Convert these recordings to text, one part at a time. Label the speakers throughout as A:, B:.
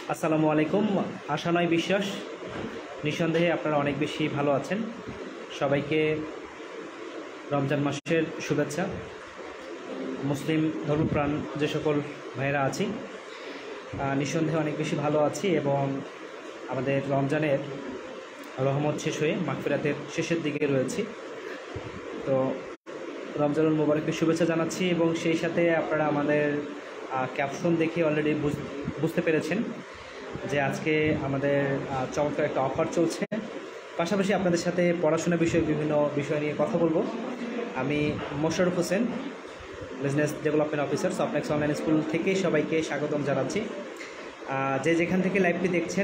A: আসসালামু আলাইকুম। আশা নয় বিশ্বাস, নিঃসন্দেহে আপনারা অনেক বেশি ভালো আছেন। সবাইকে রমজান মাসের শুভেচ্ছা। মুসলিম ধর্মপ্রাণ যে সকল ভাইয়েরা আছি, নিঃসন্দেহে অনেক বেশি ভালো আছি এবং আমাদের রমজানের রহমত শেষ হয়ে মাগফিরাতের শেষের দিকে রয়েছি। তো রমজানুল মুবারকের শুভেচ্ছা জানাচ্ছি এবং সেই সাথে আপনারা আমাদের ক্যাপশন দেখে অলরেডি বুঝতে পেরেছেন যে আজকে আমাদের চমৎকার একটা অফার চলছে। পাশাপাশি আপনাদের সাথে পড়াশোনা বিষয়ে বিভিন্ন বিষয় নিয়ে কথা বলবো। আমি Mosharraf Hossain, business development officer, Softnext online school থেকে সবাইকে স্বাগতম জানাচ্ছি। যে যেখান থেকে লাইভটি দেখছেন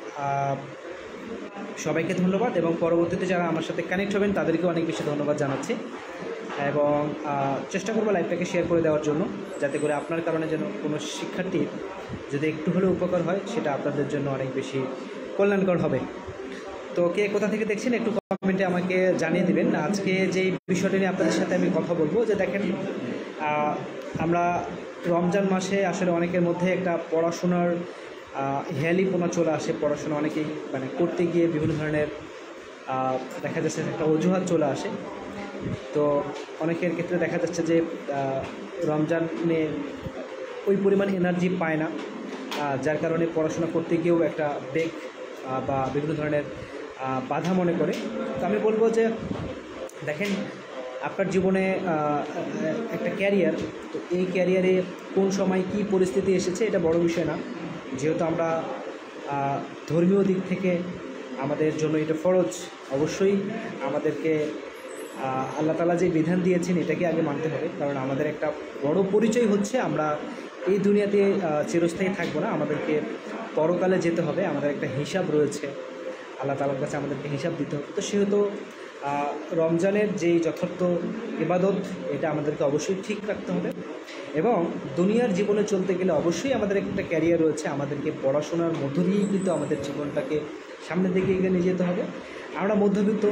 A: সবাইকে ধন্যবাদ এবং পরবর্তীতে যারা আমার সাথে কানেক্ট হবেন তাদেরকে অনেক বেশি ধন্যবাদ জানাচ্ছি এবং চেষ্টা করবো লাইভটাকে শেয়ার করে দেওয়ার জন্য, যাতে করে আপনার কারণে যেন কোনো শিক্ষার্থীর যদি একটু হলেও উপকার হয়, সেটা আপনাদের জন্য অনেক বেশি কল্যাণকর হবে। তো কে কোথা থেকে দেখছেন একটু কমেন্টে আমাকে জানিয়ে দিবেন। আজকে যে বিষয়টা নিয়ে আপনাদের সাথে আমি কথা বলবো, যে দেখেন আমরা রমজান মাসে আসলে অনেকের মধ্যে একটা পড়াশোনার হেয়ালিপনা চলে আসে। পড়াশোনা অনেকেই করতে গিয়ে বিভিন্ন ধরনের দেখা যাচ্ছে একটা অজুহাত চলে আসে। তো অনেকের ক্ষেত্রে দেখা যাচ্ছে যে রমজানে ওই পরিমাণ এনার্জি পায় না, যার কারণে পড়াশোনা করতে গিয়েও একটা বেগ বা বিভিন্ন ধরনের বাধা মনে করে। তো আমি বলবো যে দেখেন, আপনার জীবনে একটা ক্যারিয়ার, তো এই ক্যারিয়ারে কোন সময় কি পরিস্থিতি এসেছে এটা বড় বিষয় না। যেহেতু আমরা ধর্মীয় দিক থেকে আমাদের জন্য এটা ফরজ, অবশ্যই আমাদেরকে আল্লাহ তাআলা যে বিধান দিয়েছেন এটাকে আগে মানতে হবে। কারণ আমাদের একটা বড় পরিচয় হচ্ছে আমরা এই দুনিয়াতে চিরস্থায়ী থাকবো না, আমাদেরকে পরকালে যেতে হবে। আমাদের একটা হিসাব রয়েছে, আল্লাহ তাআলার কাছে আমাদেরকে হিসাব দিতে হবে। তো সেহেতু রমজানের যেই যথার্থ ইবাদত, এটা আমাদেরকে অবশ্যই ঠিক রাখতে হবে এবং দুনিয়ার জীবনে চলতে গেলে অবশ্যই আমাদের একটা ক্যারিয়ার রয়েছে। আমাদেরকে পড়াশোনার মধ্য দিয়েই কিন্তু আমাদের জীবনটাকে সামনের দিকে এগিয়ে নিয়ে যেতে হবে। আমরা মধ্যবিত্ত,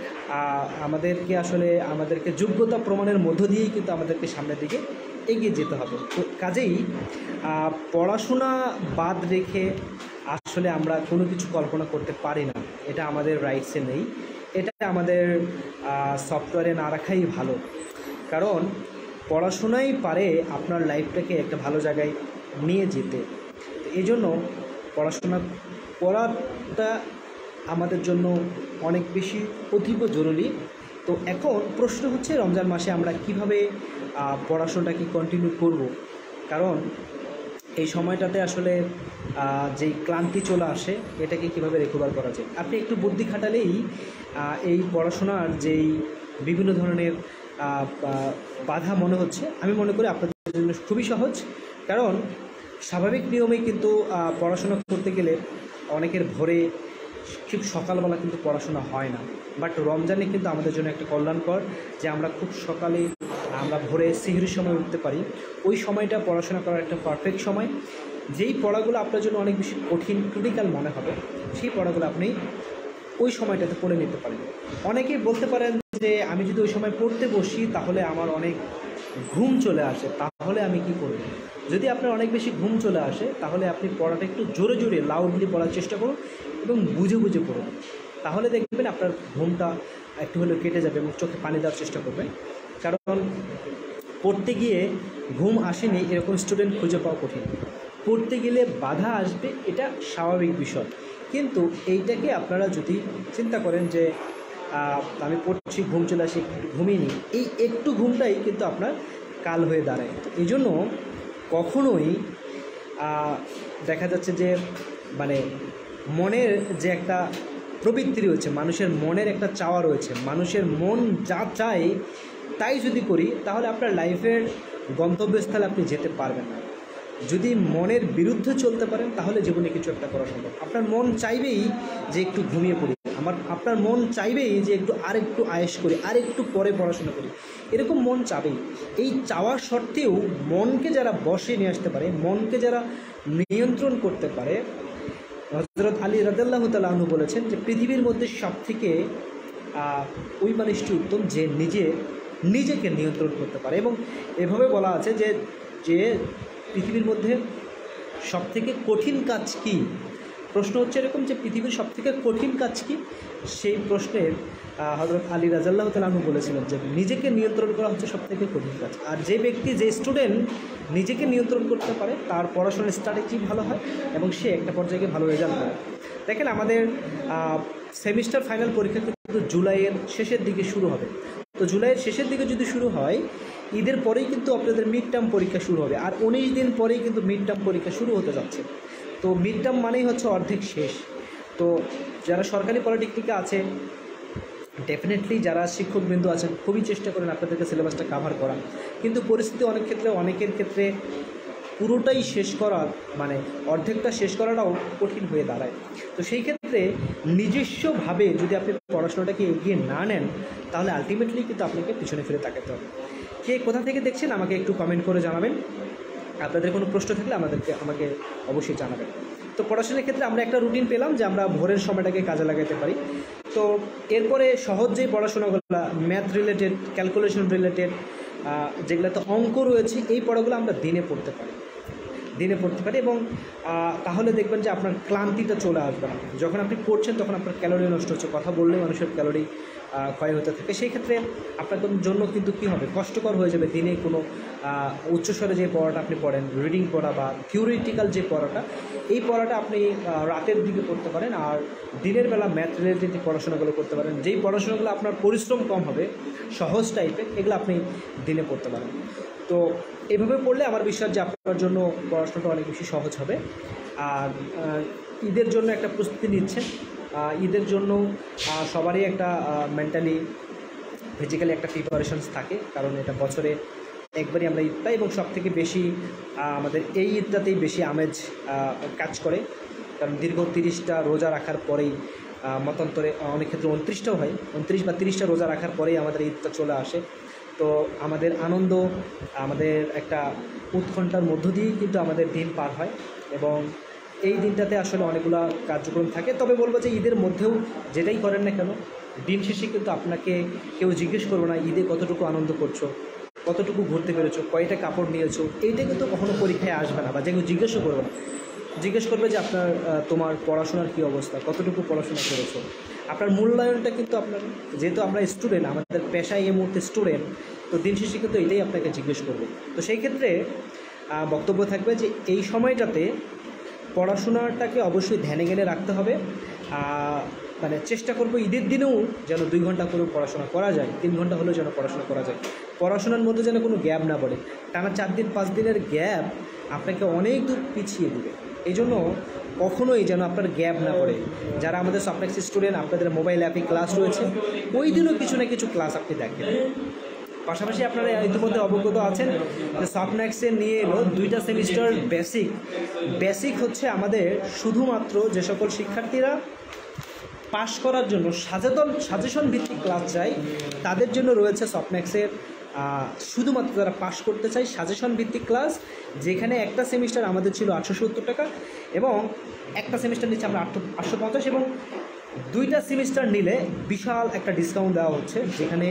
A: আমাদেরকে যোগ্যতা প্রমাণের মধ্য দিয়েই কিন্তু আমাদেরকে সামনের দিকে এগিয়ে যেতে হবে। তো কাজেই পড়াশোনা বাদ রেখে আসলে আমরা কোনো কিছু কল্পনা করতে পারি না, এটা আমাদের রাইটসে নেই। এটা আমাদের সফটওয়্যারে না রাখাই ভালো, কারণ পড়াশোনাই পারে আপনার লাইফটাকে একটা ভালো জায়গায় নিয়ে যেতে। তো এই জন্য পড়াশোনা করাটা আমাদের জন্য অনেক বেশি অতীব জরুরি। তো এখন প্রশ্ন হচ্ছে, রমজান মাসে আমরা কিভাবে পড়াশোনাটাকে কন্টিনিউ করব, কারণ এই সময়টাতে আসলে যেই ক্লান্তি চলে আসে এটাকে কিভাবে রিকভার করা যায়। আপনি একটু বুদ্ধি খাটালেই এই পড়াশোনার যেই বিভিন্ন ধরনের বাধা মনে হচ্ছে, আমি মনে করি আপনাদের জন্য খুবই সহজ। কারণ স্বাভাবিক নিয়মেই কিন্তু পড়াশোনা করতে গেলে অনেকের ভোরে ঠিক সকালবেলা কিন্তু পড়াশোনা হয় না, বাট রমজানে কিন্তু আমাদের জন্য একটা কল্যাণকর যে আমরা খুব সকালে আমরা ভোরে সিহরির সময় উঠতে পারি। ওই সময়টা পড়াশোনা করার একটা পারফেক্ট সময়। যেই পড়াগুলো আপনার জন্য অনেক বেশি কঠিন ক্রিটিক্যাল মনে হবে, সেই পড়াগুলো আপনি ওই সময়টাতে পড়ে নিতে পারেন। অনেকেই বলতে পারেন যে আমি যদি ওই সময় পড়তে বসি তাহলে আমার অনেক ঘুম চলে আসে, তাহলে আমি কি করব? যদি আপনার অনেক বেশি ঘুম চলে আসে তাহলে আপনি পড়াটা একটু জোরে জোরে লাউডলি পড়ার চেষ্টা করুন এবং বুঝে বুঝে পড়ুন, তাহলে দেখবেন আপনার ঘুমটা একটু হলেও কেটে যাবে এবং চোখে পানি দেওয়ার চেষ্টা করবেন। কারণ পড়তে গিয়ে ঘুম আসেনি এরকম স্টুডেন্ট খুঁজে পাওয়া কঠিন। পড়তে গেলে বাধা আসবে, এটা স্বাভাবিক বিষয়। কিন্তু এইটাকে আপনারা যদি চিন্তা করেন যে আমি পড়ছি, ঘুম চলে আসি, একটু ঘুমিয়ে নিই, এই একটু ঘুমটাই কিন্তু আপনার কাল হয়ে দাঁড়ায়। তো এই জন্য কখনোই দেখা যাচ্ছে যে মনের যে একটা প্রবৃত্তি রয়েছে, মানুষের মনের একটা চাওয়া রয়েছে, মানুষের মন যা চায় তাই যদি করি তাহলে আপনার লাইফের গন্তব্যস্থলে আপনি যেতে পারবেন না। যদি মনের বিরুদ্ধে চলতে পারেন তাহলে জীবনে কিছু একটা করা সম্ভব। আপনার মন চাইবেই যে একটু ঘুমিয়ে পড়ি, আপনার মন চাইবেই যে আরেকটু আয়েশ করি, আরেকটু পরে পড়াশোনা করি, এরকম মন চাবেই। এই চাওয়ার সত্ত্বেও মনকে যারা বশে নিয়ে আসতে পারে, মনকে যারা নিয়ন্ত্রণ করতে পারে, হযরত আলী রাদিয়াল্লাহু তাআলা আনহু বলেছেন যে পৃথিবীর মধ্যে সবথেকে ওই মানুষটি উত্তম যে নিজেকে নিয়ন্ত্রণ করতে পারে। এবং এভাবে বলা আছে যে পৃথিবীর মধ্যে সবথেকে কঠিন কাজ কি? প্রশ্ন হচ্ছে এরকম যে পৃথিবীর সবথেকে কঠিন কাজ কি? সেই প্রশ্নের হযরত আলী রাদিয়াল্লাহু তাআলা আনহু বলেছিলেন যে নিজেকে নিয়ন্ত্রণ করা হচ্ছে সবথেকে কঠিন কাজ। আর যে ব্যক্তি, যে স্টুডেন্ট নিজেকে নিয়ন্ত্রণ করতে পারে তার পড়াশোনার স্ট্র্যাটেজি ভালো হয় এবং সে একটা পর্যায়ে ভালো রেজাল্ট করে। দেখেন, আমাদের সেমিস্টার ফাইনাল পরীক্ষা কিন্তু জুলাইয়ের শেষের দিকে শুরু হবে। তো জুলাইয়ের শেষের দিকে যদি শুরু হয়, ঈদের পরেই কিন্তু আপনাদের মিড টার্ম পরীক্ষা শুরু হবে। আর 19 দিন পরেই কিন্তু মিড টার্ম পরীক্ষা শুরু হতে যাচ্ছে। তো মিড টার্ম মানেই হচ্ছে অর্ধেক শেষ। তো যারা সরকারি পলিটেকনিকে আছে, ডেফিনেটলি যারা শিক্ষকবৃন্দ আছেন, খুবই চেষ্টা করেন আপনাদেরকে সিলেবাসটা কাভার করা। কিন্তু পরিস্থিতি অনেকের ক্ষেত্রে পুরোটাই শেষ করা, মানে অর্ধেকটা শেষ করাটাও কঠিন হয়ে দাঁড়ায়। তো সেই ক্ষেত্রে নিজস্বভাবে যদি আপনি পড়াশোনাটাকে এগিয়ে না নেন, তাহলে আলটিমেটলি কিন্তু আপনাকে পিছনে ফিরে তাকাতে হবে। কে কোথা থেকে দেখছেন আমাকে একটু কমেন্ট করে জানাবেন। আপনাদের কোনো প্রশ্ন থাকলে আমাকে অবশ্যই জানাবেন। তো পড়াশোনার ক্ষেত্রে আমরা একটা রুটিন পেলাম যে আমরা ভোরের সময়টাকে কাজে লাগাতে পারি। তো এরপরে সহজ যে পড়াশোনাগুলো, ম্যাথ রিলেটেড, ক্যালকুলেশন রিলেটেড, যেগুলোতে অঙ্ক রয়েছে, এই পড়াগুলো আমরা দিনে পড়তে পারি এবং তাহলে দেখবেন যে আপনার ক্লান্তিটা চলে আসবে না। যখন আপনি পড়ছেন তখন আপনার ক্যালোরি নষ্ট হচ্ছে, কথা বললে মানুষের ক্যালোরি ক্ষয় হতে থাকে। সেই ক্ষেত্রে আপনার জন্য কিন্তু কী হবে, কষ্টকর হয়ে যাবে দিনে কোনো উচ্চস্বরে যে পড়াটা আপনি পড়েন, রিডিং পড়া বা থিওরিটিক্যাল যে পড়াটা, এই পড়াটা আপনি রাতের দিকে করতে পারেন। আর দিনের বেলা ম্যাথ রিলেটেড পড়াশোনাগুলো করতে পারেন। যেই পড়াশোনাগুলো আপনার পরিশ্রম কম হবে, সহজ টাইপের, এগুলো আপনি দিনে পড়তে পারেন। তো এভাবে পড়লে আমার বিশ্বাস যে আপনার জন্য পড়াশোনাটা অনেক বেশি সহজ হবে। আর ঈদের জন্য একটা প্রস্তুতি নিচ্ছেন, ঈদের জন্য সবারই একটা মেন্টালি, ফিজিক্যালি একটা প্রিপারেশনস থাকে, কারণ এটা বছরে একবারই আমরা ঈদ পাই এবং সবথেকে বেশি আমাদের এই ঈদটাতেই বেশি আমেজ কাজ করে। কারণ দীর্ঘ 30টা রোজা রাখার পরেই, মতান্তরে অনেক ক্ষেত্রে 29টাও হয়, 29 বা 30টা রোজা রাখার পরেই আমাদের ঈদটা চলে আসে। তো আমাদের আনন্দ, আমাদের একটা উৎকণ্ঠার মধ্য দিয়েই কিন্তু আমাদের দিন পার হয় এবং এই দিনটাতে আসলে অনেকগুলো কার্যক্রম থাকে। তবে বলবো যে ঈদের মধ্যেও যেটাই করেন না কেন, দিন শেষে কিন্তু আপনাকে কেউ জিজ্ঞেস করবো না ঈদে কতটুকু আনন্দ করছো, কতটুকু ঘুরতে পেরেছো, কয়টা কাপড় নিয়েছো। এইটা কিন্তু কখনো পরীক্ষায় আসবে না, বা যে কেউ জিজ্ঞেসও করবে না। জিজ্ঞেস করবে যে তোমার পড়াশোনার কী অবস্থা, কতটুকু পড়াশোনা করেছো। আপনার মূল্যায়নটা কিন্তু আপনার, যেহেতু আমরা স্টুডেন্ট, আমাদের পেশায় এই মুহূর্তে স্টুডেন্ট, তো দিন শেষে কিন্তু এটাই আপনাকে জিজ্ঞেস করবে। তো সেই ক্ষেত্রে বক্তব্য থাকবে যে এই সময়টাতে পড়াশোনাটাকে অবশ্যই ধ্যানে জ্ঞানে রাখতে হবে। মানে চেষ্টা করবো ঈদের দিনেও যেন 2 ঘন্টা করে পড়াশোনা করা যায়, 3 ঘন্টা হলেও যেন পড়াশোনা করা যায়। পড়াশোনার মধ্যে যেন কোনো গ্যাপ না পড়ে। টানা 4 দিন 5 দিনের গ্যাপ আপনাকে অনেক দূর পিছিয়ে দেবে। এই জন্য কখনোই যেন আপনার গ্যাপ না পড়ে। যারা আমাদের সফটনেক্স স্টুডেন্ট, আপনাদের মোবাইল অ্যাপে ক্লাস রয়েছে, ওই দিনও কিছু না কিছু ক্লাস আপনি দেখেন। পাশাপাশি আপনারা ইতিমধ্যে অবগত আছেন যে সফটনেক্সে নিয়ে এলো 2টা সেমিস্টার বেসিক হচ্ছে আমাদের শুধুমাত্র যে সকল শিক্ষার্থীরা পাস করার জন্য সাজেশন ভিত্তিক ক্লাস চাই, তাদের জন্য রয়েছে সফটনেক্সের শুধুমাত্র যারা পাস করতে চাই সাজেশন ভিত্তিক ক্লাস, যেখানে একটা সেমিস্টার আমাদের ছিল 870 টাকা এবং একটা সেমিস্টার নিচ্ছে আমরা 850, এবং 2টা সেমিস্টার নিলে বিশাল একটা ডিসকাউন্ট দেওয়া হচ্ছে, যেখানে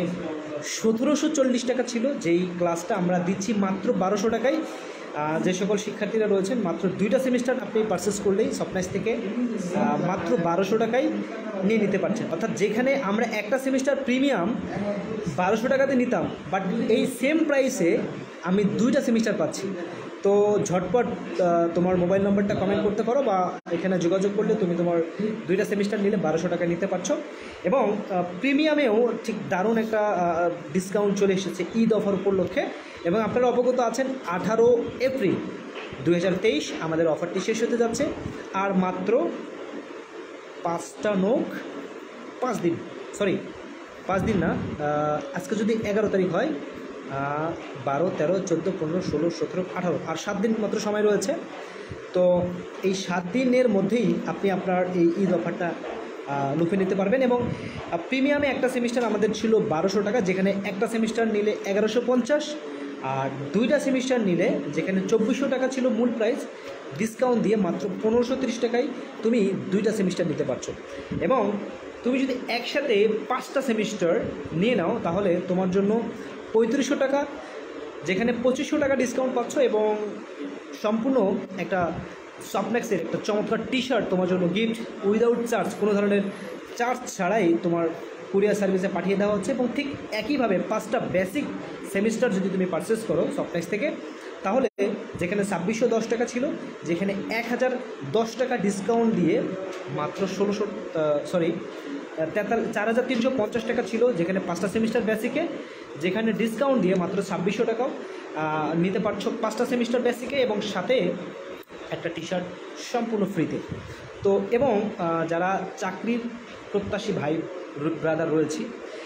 A: 1740 টাকা ছিল যেই ক্লাসটা আমরা দিচ্ছি মাত্র 1200 টাকায়। যে সকল শিক্ষার্থীরা রয়েছেন, মাত্র 2টা সেমিস্টার আপনি পারচেস করলেই সফটনেক্স থেকে মাত্র 1200 টাকায় নিয়ে নিতে পারছেন। অর্থাৎ যেখানে আমরা একটা সেমিস্টার প্রিমিয়াম 1200 টাকাতে নিতাম, বাট এই সেম প্রাইসে আমি 2টা সেমিস্টার পাচ্ছি। তো ঝটপট তোমার মোবাইল নম্বরটা কমেন্ট করতে পারো বা এখানে যোগাযোগ করলে তুমি তোমার 2টা সেমিস্টার নিলে 1200 টাকা নিতে পারছো। এবং প্রিমিয়ামেও ঠিক দারুণ একটা ডিসকাউন্ট চলে এসেছে ঈদ অফার উপলক্ষে। এবং আপনারা অবগত আছেন 18 এপ্রিল 2023 আমাদের অফারটি শেষ হতে যাচ্ছে। আর মাত্র 5 দিন না, আজকে যদি 11 তারিখ হয়, 12, 13, 14, 15, 16, 17, 18 আর 7 দিন মাত্র সময় রয়েছে। তো এই 7 দিনের মধ্যেই আপনি আপনার এই ঈদ অফারটা লুফে নিতে পারবেন। এবং প্রিমিয়ামে একটা সেমিস্টার আমাদের ছিল 1200 টাকা, যেখানে একটা সেমিস্টার নিলে 1150, আর 2টা সেমিস্টার নিলে যেখানে 2400 টাকা ছিল মূল প্রাইস, ডিসকাউন্ট দিয়ে মাত্র 1530 টাকায় তুমি 2টা সেমিস্টার নিতে পারছো। এবং তুমি যদি একসাথে 5টা সেমিস্টার নিয়ে নাও তাহলে তোমার জন্য 3500 টাকা, যেখানে 2500 টাকা ডিসকাউন্ট পাচ্ছ এবং সম্পূর্ণ একটা সফটম্যাক্সের একটা চমৎকার টি শার্ট তোমার জন্য গিফট উইদাউট চার্জ, কোনো ধরনের চার্জ ছাড়াই তোমার কুরিয়ার সার্ভিসে পাঠিয়ে দেওয়া হচ্ছে। এবং ঠিক একইভাবে 5টা বেসিক সেমিস্টার যদি তুমি পারচেস করো সফটম্যাক্স থেকে, তাহলে যেখানে 2610 টাকা ছিল, যেখানে 1010 টাকা ডিসকাউন্ট দিয়ে মাত্র 4350 টাকা ছিল, যেখানে 5টা সেমিস্টার বেসিকে, যেখানে ডিসকাউন্ট দিয়ে মাত্র 2600 টাকাও নিতে পারছো 5টা সেমিস্টার বেসিকে, এবং সাথে একটা টি শার্ট সম্পূর্ণ ফ্রিতে। তো এবং যারা চাকরির প্রত্যাশী ভাই ব্রাদার রয়েছি,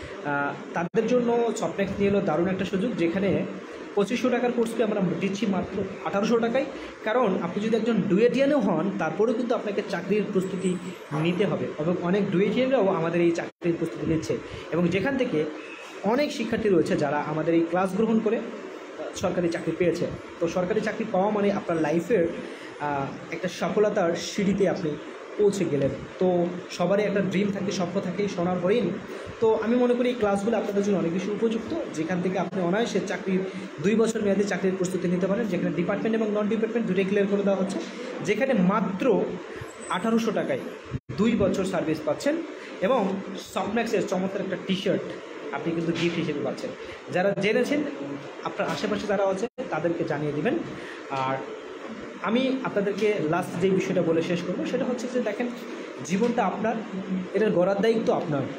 A: তাদের জন্য সফটম্যাক্স নিয়ে এলো দারুণ একটা সুযোগ, যেখানে 2500 টাকার কোর্সকে আমরা দিচ্ছি মাত্র 1800 টাকায়। কারণ আপনি যদি একজন ডুয়েটিয়ানও হন, তারপরেও কিন্তু আপনাকে চাকরির প্রস্তুতি নিতে হবে, এবং অনেক ডুয়েটিয়ানরাও আমাদের এই চাকরির প্রস্তুতি নিচ্ছে, এবং যেখান থেকে অনেক শিক্ষার্থী রয়েছে যারা আমাদের এই ক্লাস গ্রহণ করে সরকারি চাকরি পেয়েছে। তো সরকারি চাকরি পাওয়া মানে আপনার লাইফের একটা সফলতার সিঁড়িতে আপনি পৌঁছে গেলেন। তো সবারই একটা ড্রিম থাকে, স্বপ্ন থাকে, সোনার হরিণ। তো আমি মনে করি এই ক্লাসগুলো আপনাদের জন্য অনেক বেশি উপযুক্ত, যেখান থেকে আপনি অনায়াসে চাকরির 2 বছর মেয়াদী চাকরির প্রস্তুতি নিতে পারেন, যেখানে ডিপার্টমেন্ট এবং নন ডিপার্টমেন্ট দুটোই ক্লিয়ার করে দেওয়া হচ্ছে, যেখানে মাত্র 1800 টাকায় 2 বছর সার্ভিস পাচ্ছেন, এবং সফটম্যাক্সের চমৎকার একটা টি শার্ট আপনি কিন্তু গিফট হিসেবে পাচ্ছেন। যারা জেনেছেন, আপনার আশেপাশে যারা আছে তাদেরকে জানিয়ে দিবেন। আর আমি আপনাদেরকে লাস্ট যেই বিষয়টা বলে শেষ করবো, সেটা হচ্ছে যে দেখেন, জীবনটা আপনার, এটার গড়ার দায়িত্ব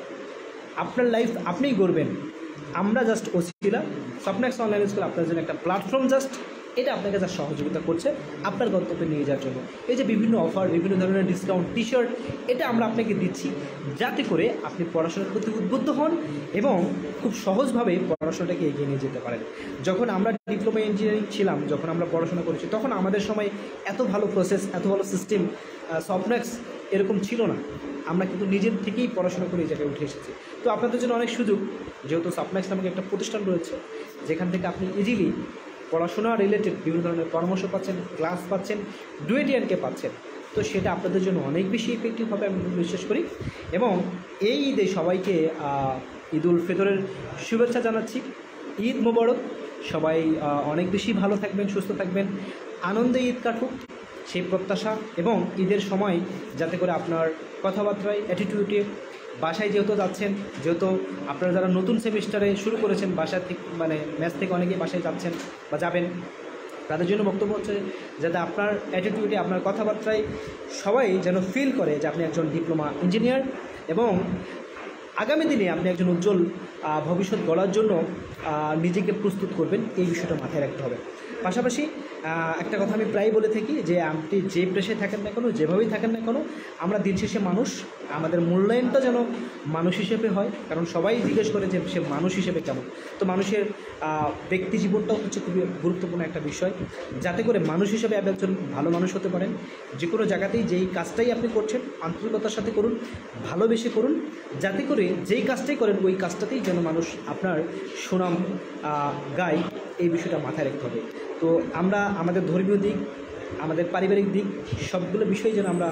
A: আপনার লাইফ আপনিই গড়বেন। আমরা জাস্ট ওসিলা। সফটম্যাক্স অনলাইন স্কুল আপনার জন্য একটা প্ল্যাটফর্ম, জাস্ট এটা আপনাকে যা সহযোগিতা করছে আপনার গন্তব্যে নিয়ে যাওয়ার জন্য। এই যে বিভিন্ন অফার, বিভিন্ন ধরনের ডিসকাউন্ট, টি শার্ট, এটা আমরা আপনাকে দিচ্ছি যাতে করে আপনি পড়াশোনার প্রতি উদ্বুদ্ধ হন এবং খুব সহজভাবে পড়াশোনাটাকে এগিয়ে নিয়ে যেতে পারেন। যখন আমরা ডিপ্লোমা ইঞ্জিনিয়ারিং ছিলাম, যখন আমরা পড়াশোনা করেছি, তখন আমাদের সময় এত ভালো প্রসেস, এত ভালো সিস্টেম সফটম্যাক্স এরকম ছিল না। আমরা কিন্তু নিজের থেকেই পড়াশোনা করে এই জায়গায় উঠে এসেছি। তো আপনাদের জন্য অনেক সুযোগ, যেহেতু সফটম্যাক্স নামক একটা প্রতিষ্ঠান রয়েছে, যেখান থেকে আপনি ইজিলি পড়াশোনা রিলেটেড বিভিন্ন ধরনের পরামর্শ পাচ্ছেন, ক্লাস পাচ্ছেন, ডুয়েটিয়ানকে পাচ্ছেন। তো সেটা আপনাদের জন্য অনেক বেশি ইফেক্টিভ হবে আমি বিশ্বাস করি। এবং এই ঈদে সবাইকে ঈদ উল ফিতরের শুভেচ্ছা জানাচ্ছি। ঈদ মোবারক। সবাই অনেক বেশি ভালো থাকবেন, সুস্থ থাকবেন, আনন্দে ঈদ কাটুক সেই প্রত্যাশা। এবং ঈদের সময় যাতে করে আপনার কথাবার্তায়, অ্যাটিটিউডে, বাসায় যেহেতু যাচ্ছেন, যেহেতু আপনারা যারা নতুন সেমিস্টারে শুরু করেছেন, বাসা থেকে ম্যাচ থেকে অনেকেই বাসায় যাচ্ছেন বা যাবেন, তাদের জন্য বক্তব্য হচ্ছে যাতে আপনার অ্যাটিটিউডে, আপনার কথাবার্তায় সবাই যেন ফিল করে যে আপনি একজন ডিপ্লোমা ইঞ্জিনিয়ার, এবং আগামী দিনে আপনি একজন উজ্জ্বল ভবিষ্যৎ গড়ার জন্য নিজেকে প্রস্তুত করবেন, এই বিষয়টা মাথায় রাখতে হবে। পাশাপাশি একটা কথা আমি প্রায় বলে থাকি যে আপনি যে পেশায় থাকেন না কেন, যেভাবেই থাকেন না কেন, আমরা দিন শেষে মানুষ, আমাদের মূল্যায়নটা যেন মানুষ হিসেবে হয়। কারণ সবাই জিজ্ঞেস করে যে সে মানুষ হিসেবে কেমন। তো মানুষের ব্যক্তি জীবনটাও হচ্ছে খুবই গুরুত্বপূর্ণ একটা বিষয়, যাতে করে মানুষ হিসেবে আপনি একজন ভালো মানুষ হতে পারেন। যে কোনো জায়গাতেই যেই কাজটাই আপনি করছেন আন্তরিকতার সাথে করুন, ভালোবেসে করুন, যাতে করে যেই কাজটাই করেন ওই কাজটাতেই যেন মানুষ আপনার সুনাম গায়, এই বিষয়টা মাথায় রাখতে হবে। তো আমরা আমাদের ধর্মীয় দিক, আমাদের পারিবারিক দিক, সবগুলো বিষয় যেন আমরা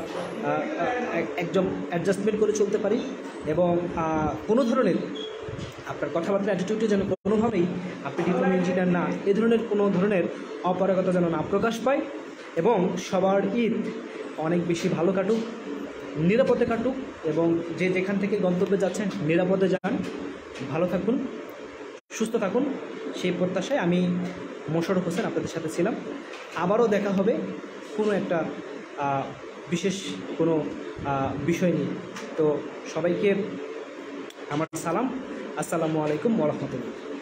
A: একদম অ্যাডজাস্টমেন্ট করে চলতে পারি, এবং কোনো ধরনের আপনার কথাবার্তা, অ্যাটিটিউডে যেন কোনোভাবেই আপনি ডিপ্লোমা ইঞ্জিনিয়ার না, এ ধরনের কোনো ধরনের অপারগতা যেন না প্রকাশ পায়। এবং সবার ঈদ অনেক বেশি ভালো কাটুক, নিরাপদে কাটুক, এবং যে যেখান থেকে গন্তব্যে যাচ্ছেন নিরাপদে যান, ভালো থাকুন, সুস্থ থাকুন, সেই প্রত্যাশায় আমি মোশাররফ হোসেন আপনাদের সাথে ছিলাম। আবারও দেখা হবে কোনো একটা বিশেষ কোনো বিষয় নিয়ে। তো সবাইকে আমার সালাম, আসসালামু আলাইকুম ওয়া রাহমাতুল্লাহ।